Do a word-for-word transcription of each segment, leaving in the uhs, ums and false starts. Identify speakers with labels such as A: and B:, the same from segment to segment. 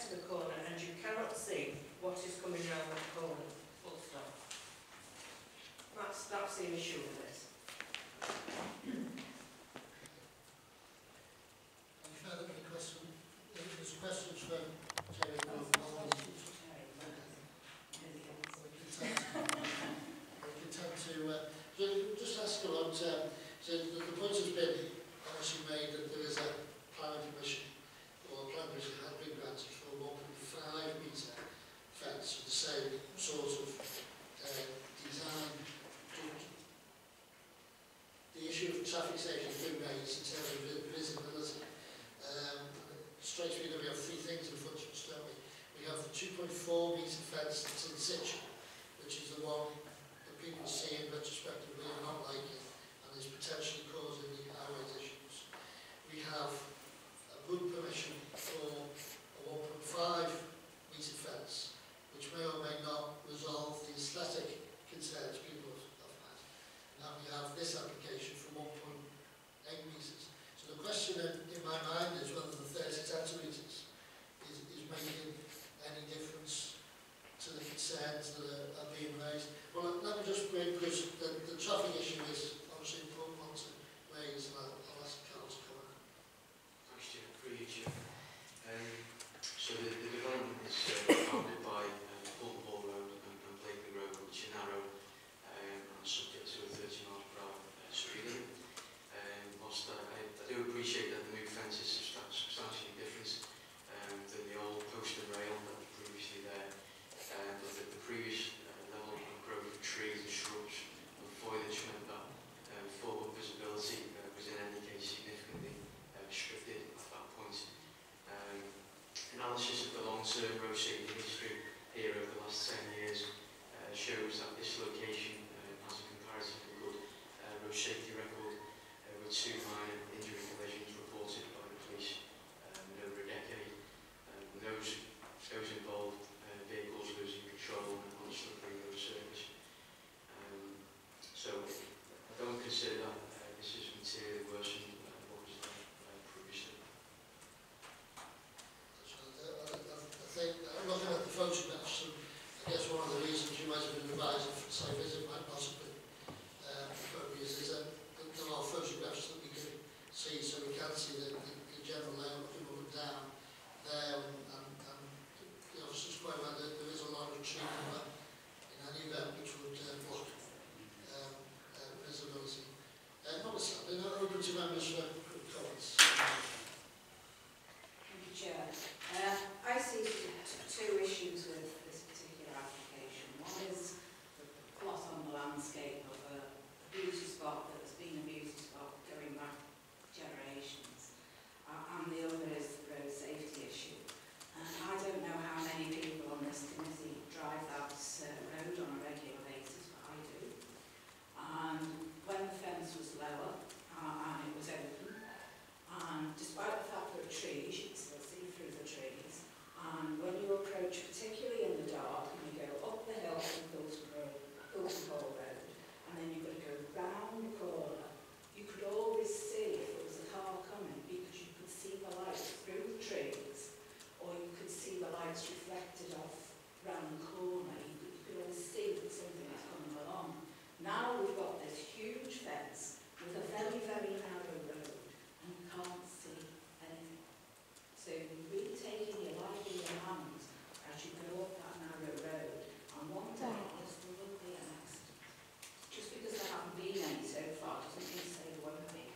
A: to the corner and you cannot see what is coming round the corner. Full stop. That's, that's the issue of this.
B: Any further questions? There's questions from Jerry. To, uh, just ask about, um, so the, the point has been obviously made that there is a planning permission, or a planning permission has been granted for a one point five metre fence with the same sort of uh, design. The issue of traffic safety has been raised in terms of visibility. Um, it strikes me that we have three things in front of us, don't we? We have the two point four metre fence that's in situ, which is the one people see in retrospectively and not liking, and is potentially causing the highways issues. We have a good permission for a one point five metre fence, which may or may not resolve the aesthetic concerns people have had. And now we have this application for one point eight metres. So the question in, in my mind is whether the thirty centimetres is, is making any difference to the concerns that are, are being raised. Well, let me just bring, because the, the traffic issue is obviously important one to raise, and I'll, I'll ask Carl to come on.
C: Thanks, Stuart. For you, Chair. Um, so the, the development is uh, founded by uh, Corkhill Hall Road and, and Blakeley Road, which are narrow um, and subject to a thirty miles per hour uh, speed limit. Um, whilst I, I, I do appreciate that the new fence is substan substantially different um, than the old post and rail that was previously there. Um, but the, the previous uh, level of growth of trees and shrubs and foliage meant that um, forward visibility uh, was in any case significantly uh, restricted at that point. Um, analysis of the long-term road safety history here over the last ten years uh, shows that this location uh, has a comparatively good uh, road safety record uh, with two minor injury collisions reported by the police um, in over a decade. Um, those, those involved vehicles losing control and on slippery road surface. Um, so I don't consider that uh, this is materially worse than uh, what was there uh, previously.
B: So I, I, I think, I'm looking at the photographs, and I guess one of the reasons you might have been advised for the site visit might not have been um, appropriate is that there are photographs that we can see, so we can see the, the, the general layout looking up and down there, and, and, and the officers quite well that there is a lot of tree cover in any event which would uh, block um, uh, visibility. Uh, notwithstanding, I'm open to members for comments.
D: Thank you, Chair. Uh, I see two issues with this particular application. One is the plot on the landscape of a beauty spot that has been a beauty spot going back generations, uh, and the other is the road safety issue. And I don't know how many people on this committee drive that uh, road on a regular basis, but I do. And when the fence was lower uh, and it was open, and despite the fact there are trees, you can still see through the trees, and when you approach, particularly in the dark, and you go up the hill from Foulkes Hall Road, and then you've got to go round the corner, you could always see if there was a car coming because you could see the lights through the trees, or you could see the lights reflected off round the corner. You could, you could always see that something was coming along. Now we've got this huge fence with a very, very narrow road, and you can't see anything. So you're really taking your life in your hands as you go up that narrow road, and one day there will be an accident. Just because there haven't been any so far doesn't mean to say there won't be.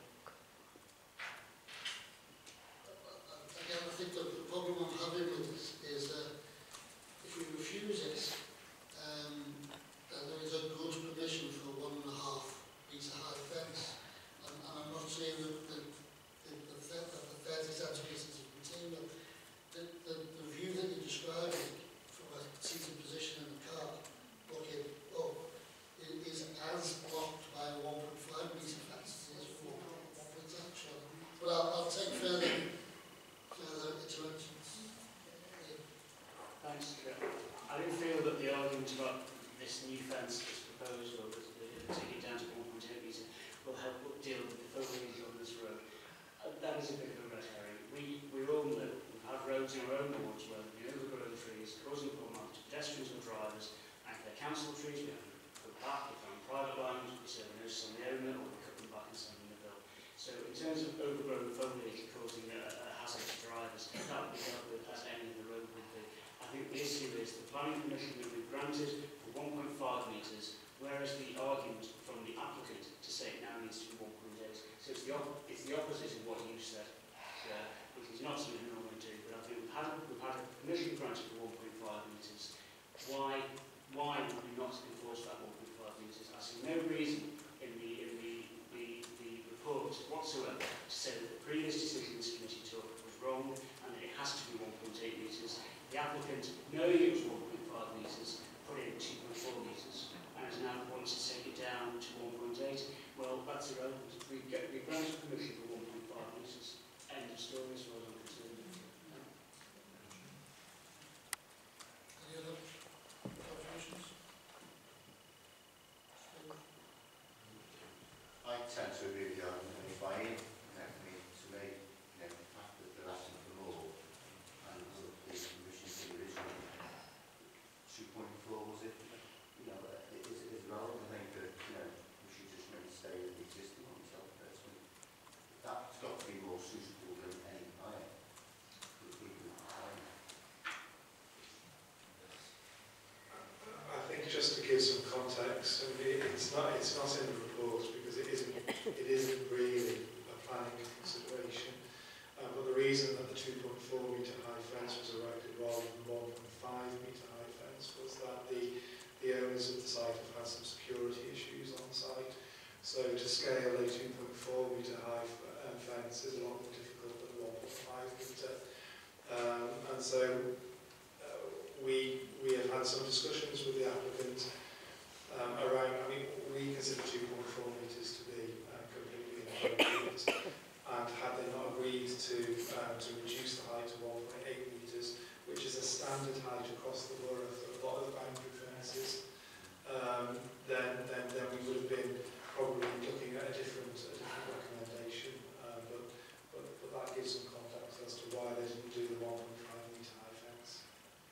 B: Again, I think the, the problem I'm having with this is that if we refuse it, um, then there is a good permission for a one and a half metre high fence. And, and I'm not saying that the, the, the, the, the thirty centimetres is material. The, the, the view that you're describing from a seated position in the car, looking up, is, is as blocked by a one point five metre fence as for one point eight. But I'll, I'll take further further interventions.
E: Thanks, Chair. I do feel that the argument about this new fence that's proposed, or the, the, take it down to one point eight metres, will help deal with the focus on this road. Uh, that is a bit of a red herring. We, we all know, we've had roads in our own wards where the pedestrians or drivers, and if they're council trees, we have to put back. If they're on private lines, we serve a notice on the owner, or we cut them back and send them a bill. So in terms of overgrown foliage causing a, a hazard to drivers, that would be dealt with as any other road would be. I think the issue is the planning permission that we've granted for one point five metres, whereas the argument from the applicant to say it now needs to be one point eight. So it's the, op it's the opposite of what you said, uh, which is not something we normally do, but I think we've had, we've had a permission granted for one point five metres. Why, why would we not enforce that one point five metres? I see no reason in the, in the, the, the report whatsoever to say that the previous decision this committee took was wrong and that it has to be one point eight metres. The applicant, knowing it was one point five metres, put in two point four metres and has now wants to take it down to one point eight. Well, that's irrelevant. We get we granted permission for one point five metres. End of story as far as I'm concerned.
B: Any other contributions?
F: I tend to agree with you, and if I am, definitely to me, you know, the fact that they're asking for more, and the permission for the original two point four, was it? You know, it is, it is relevant. I think that, you know, we should just maybe stay with the existing one myself personally. That's got to be more suitable than any higher for the people who are
G: I think just to give some context, I mean, it's not it's not in the report because it isn't it isn't really a planning consideration. Um, but the reason that the two point four metre high fence was erected rather than one point five metre high fence was that the the owners of the site have had some security issues on site. So to scale a two point four metre high um, fence is a lot more difficult than one point five metre. Um, and so uh, we we have had some discussions with the applicant um, around, I mean, we consider two point four metres to be uh, completely inappropriate, and had they not agreed to um, to reduce the height to one point eight metres, which is a standard height across the borough for a lot of the boundary fences, um, then, then then we would have been probably looking at a different a different recommendation, uh, but, but but that gives some context as to why they didn't do the one point five metre high fence.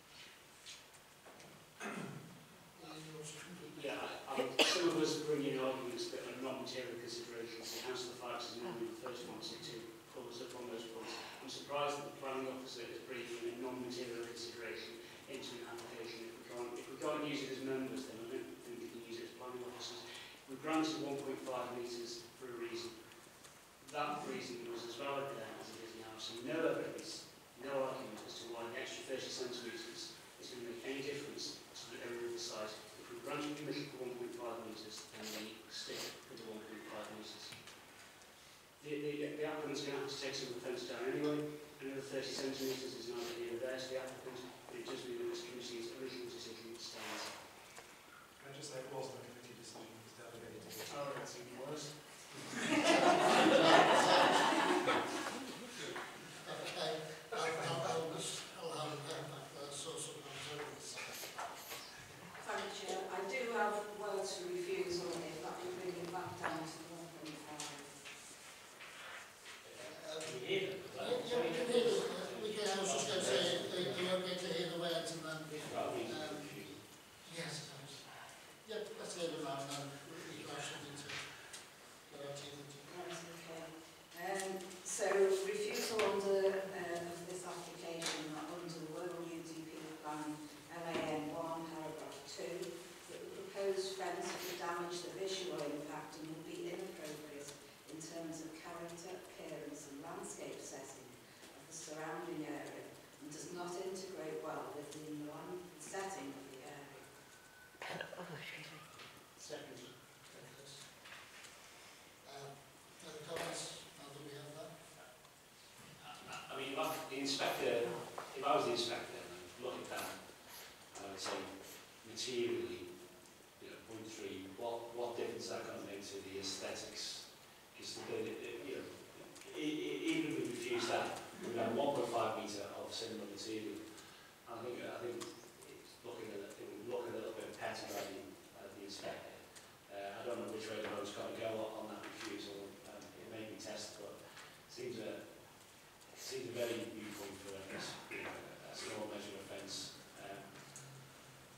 E: Yeah, I, I, some of us bring in arguments that are not material considerations. The Council of Foulkes is normally the first one to, to pull us up on those points. I'm surprised that the planning officer is bringing a non-material consideration into an application. If we can't, if we can't use it as members, then I don't think we can use it as planning officers. We granted one point five metres for a reason. That reason was as valid then as it is now. So no evidence, no argument as to why the extra thirty centimetres is going to make any difference to the owner of the site. If we granted permission for one point five metres, then we stick with the one point five metres. The, the, the applicant's going to have to take some of the fence down anyway. Another thirty centimetres is neither here nor there to the applicant, but it does mean that this committee's original decision stands.
G: Can I just say it wasn't a committee decision, it was delegated to the
E: Oh, that's even worse.
B: Okay, I'll, I'll, I'll just, I'll have a back there, so some concerns.
D: Thank you, Chair. I do have words to refuse on it, that will bring it back down to one point five.
B: Um, yeah, yeah, we can hear the, we can, I was just going to say, are you okay to hear the words and then, um, yes, thanks. Yeah, let's hear them out and then we question into what our team into.
D: Right, okay. Um, so, refusal under uh, of this application under the Wirral U D P plan L A N one paragraph two, that the proposed fence would damage the visual impact and would be inappropriate in terms of character, appearance and landscape setting of the surrounding area and does not integrate well within the land setting of the area.
E: Second.
B: Um, other comments, now that we have that?
H: I mean, like the inspector, if I was the inspector and I look at that, I would say materially, you know, point three, what, what difference is that going to make to the aesthetics? Because, you know, even if we refuse that, we have one point five metre of similar material. I think, I think it's looking at it would look a little bit petty by the, uh, the inspector. Uh, I don't know which way the road's got to go on that refusal. Um, it may be tested, but it seems a, it seems a very viewpoint for a, you know, a small measure of fence. Um,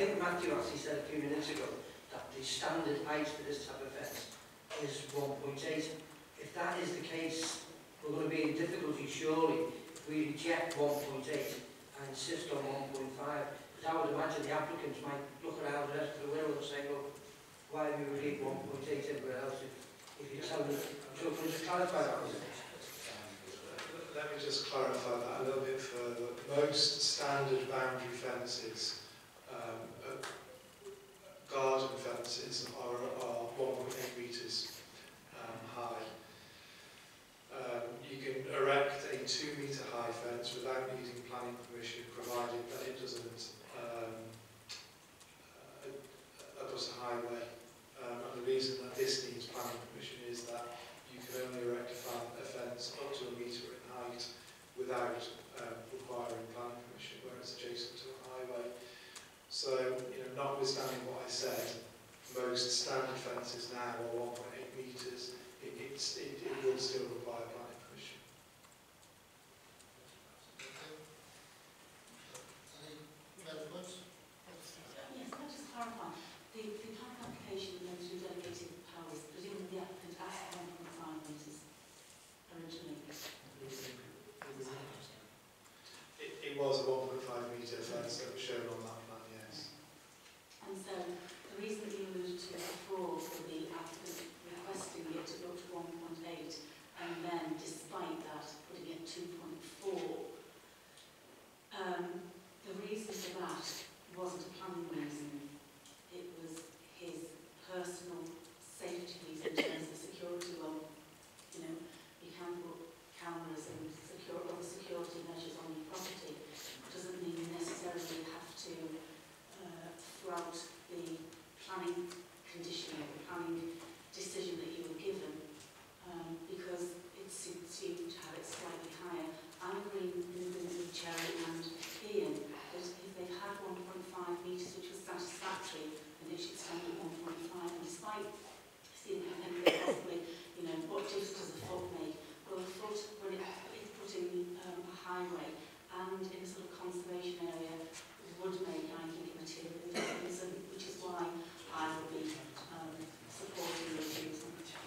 I: think Matthew actually said a few minutes ago that the standard height for this type of fence is one point eight. If that is the case, we're going to be in difficulty surely if we reject one point eight and insist on one point five. Because I would imagine the applicants might look around the rest of the Wirral and say, well, why have you agreed one point eight everywhere else if, if you tell me? So can you just clarify that?
G: Let me just clarify that a little bit further. Most standard boundary fences, um, uh, garden fences, are, are one point eight metres um, high. Um, you can erect a two metre high fence without needing planning permission, provided that it doesn't um, uh, abut a highway. Um, and the reason that this needs planning permission is that you can only erect a, fan, a fence up to a metre in height without um, requiring planning permission where it's adjacent to a highway. So, you know, notwithstanding what I said, most standard fences now are one point eight metres. It, it's, it, it will still require planning permission.
B: Any other points?
D: Yes, can I just clarify? The, the planning application goes through delegated powers, presumably the applicant asked for one point five metres originally.
G: It, it was a one point five metre fence that was shown on that plan, yes.
D: And so the reason that you alluded to before for the applicant requesting it to go to one point eight and then despite that putting it two point four, um, the reason for that wasn't a planning reason, it was his personal safety reason in terms of security. Well, you know, you can put cameras and secure, other security measures on your property. Doesn't mean you necessarily have to uh, throughout the planning condition or the planning decision that you were given, um, because it suits you to have it slightly higher. I'm agreeing with, with Cherry and Ian that if they've had one point five metres, which was satisfactory, then it should stand at one point five. And despite seeing that possibly, you know, what difference does a foot make? Well, a foot, when it is put in um, a highway and in a sort of conservation area, would make, I think, a material difference, and which is why I will be um, supporting the refusal.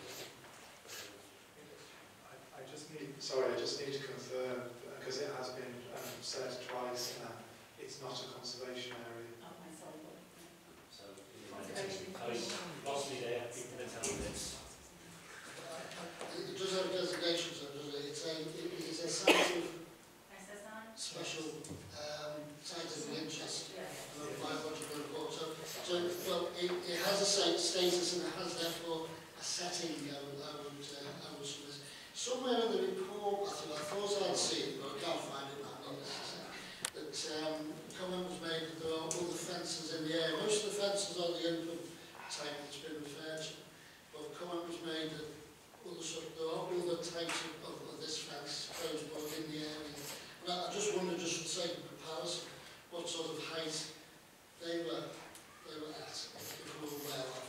G: I, I just need, sorry, I just need to confirm, because it has been um, said twice now, it's not a conservation area.
D: Oh, I'm sorry.
H: So,
D: Conservation.
H: I mean, lost me there, people are telling this.
B: It does have designations, does it? It's a, it is a site of
D: S S I?
B: special um, scientific interest.
D: Yeah.
B: And a biological report. So, so well, it, it has a site status and it has therefore a setting. I would, I would, uh, I would suggest. Somewhere in the report, I thought, I thought I'd see it, but I can't find it now. That um, comment was made that there are other fences in the area. Most of the fences are the open type that's been referred to. But comment was made that other sort, there are other types of, of, of this fence proposed in the area. And I, I just wondered, just for the sake of comparison, what sort of height they were, they were at, if we were aware of.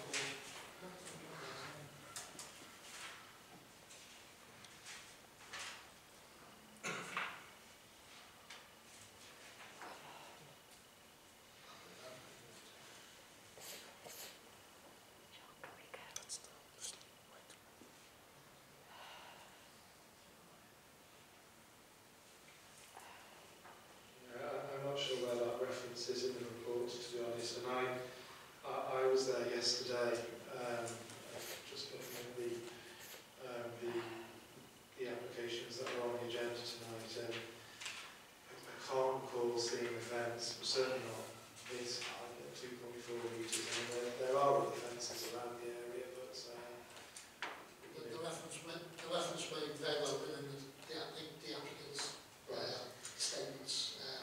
G: Is in the report, to be honest, and I, I, I was there yesterday, um, just looking at the, um, the, the applications that are on the agenda tonight, and I, I can't recall seeing a fence, certainly not this high, at two point four metres, and there, there are other fences around the area, but um,
B: the, the reference may, the reference may very well be in the, the, the applicant's uh, statements. Uh,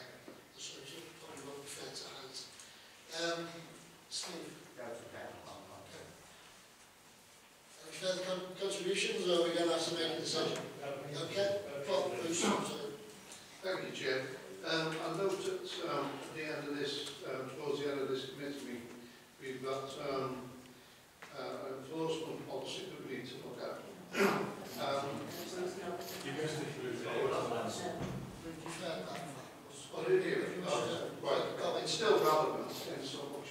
B: Um, Steve?
F: That's okay.
B: Any further con contributions, or are we going to have to make a decision? Okay? Paul, please.
J: Thank you, Chair. Um, I note at um, the end of this, um, towards the end of this committee meeting, we've got um, uh, an enforcement policy that we need to look at. um, Well, it is. Uh, right, it's still relevant in some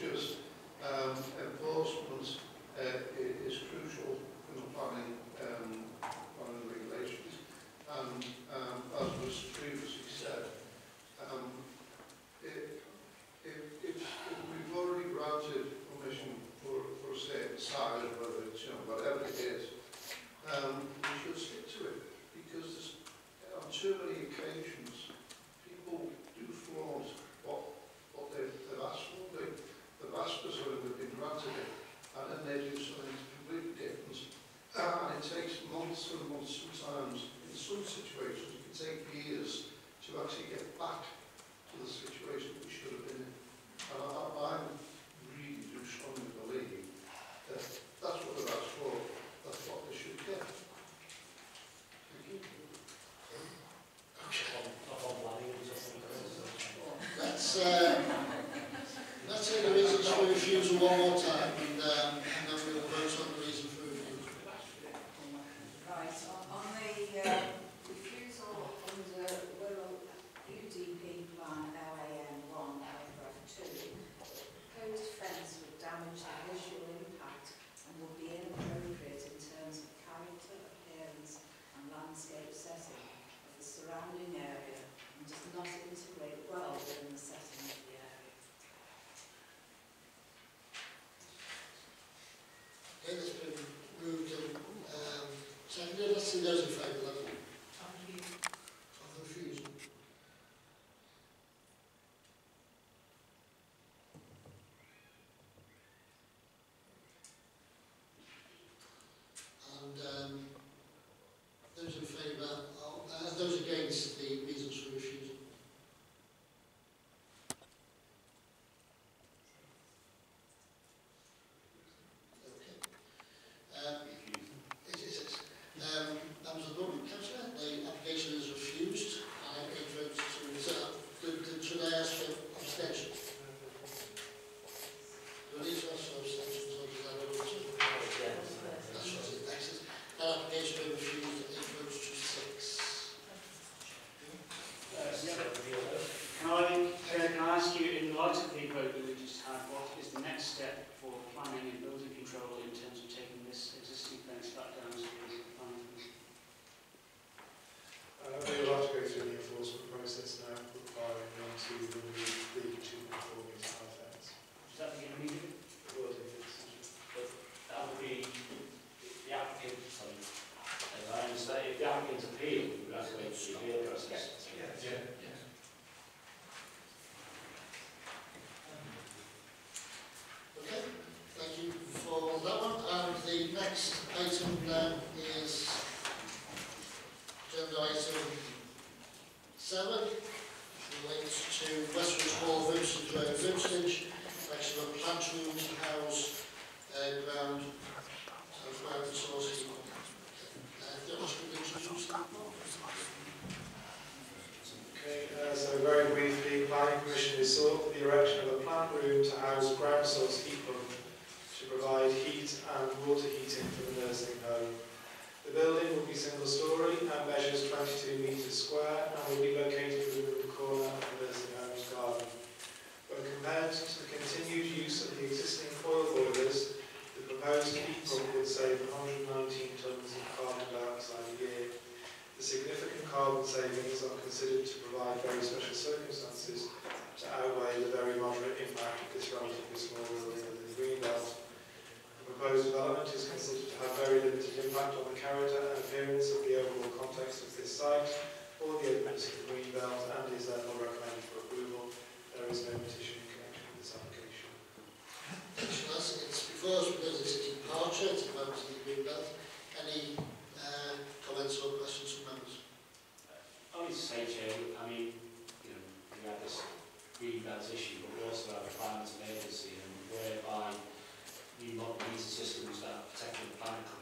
J: months and months, sometimes in some situations it can take years to actually get back to the situation we should have been in. And I, I really do strongly believe that that's what they're asked for, that's what they should get. Thank you.
B: Let's, uh, let's take the reasons for refusal one more time, and, um, and then we'll vote on the reason for refusal.
D: Right, on, on the uh, refusal under Wirral U D P plan L A N one, paragraph two, proposed fence would damage the visual impact and would be inappropriate in terms of character, appearance and landscape setting of the surrounding area and does not integrate well within the setting of the area.
B: Okay, that's been moved and um, seconded. Let's see those in favour of the refusal. And um, those in favour, of, uh, those against the reasons for refusal. Okay. Um, it is. Um, members of the board, Councillor, the application is refused. I take votes to reserve. Did, did, should I ask for abstention? Do I need to ask for abstentions or does that go to? That's what it excellent. That application will be refused at eight votes to six.
E: Can I, uh, can I ask you, in light of the vote that we just had, what is the next step for planning and building control in terms of taking this existing fence back down to the planning commission?
G: Uh, we will have to go through the enforcement process now, requiring them to remove the two four metre high fence.
E: Does that begin immediately?
G: It will do this.
H: But that would be the applicant, sorry, as I understand, if the applicant appeal, we would have to wait for the appeal process.
G: Yeah. Yeah.
B: Okay, thank you for that one. And the next item then is agenda item seven, relates to Westwood Hall, Brimstage Road, Brimstage, section of plant rooms, house, uh, ground, and ground resources. Uh, do you want to introduce that?
G: Okay, uh, so very briefly, planning permission is sought for the erection of a plant room to house ground source heat pump to provide heat and water heating for the nursing home. The building will be single storey and measures twenty-two metres square and will be located within the corner of the nursing home's garden. When compared to the continued use of the existing coil boilers, the proposed heat pump would save one hundred nineteen tonnes of carbon dioxide a year. The significant carbon savings are considered to provide very special circumstances to outweigh the very moderate impact of this relatively small building within the Greenbelt. The proposed development is considered to have very limited impact on the character and appearance of the overall context of this site or the openness of the Greenbelt and is therefore recommended for approval. There is no petition in connection with this application.
B: It's before us because it's a departure, it's a member of the Greenbelt. Any uh, comments or questions from members?
H: Only to say, Chair, I mean, you know, we had this Greenbelt issue, but we also have a climate emergency, and whereby new modern heating systems that protect the planet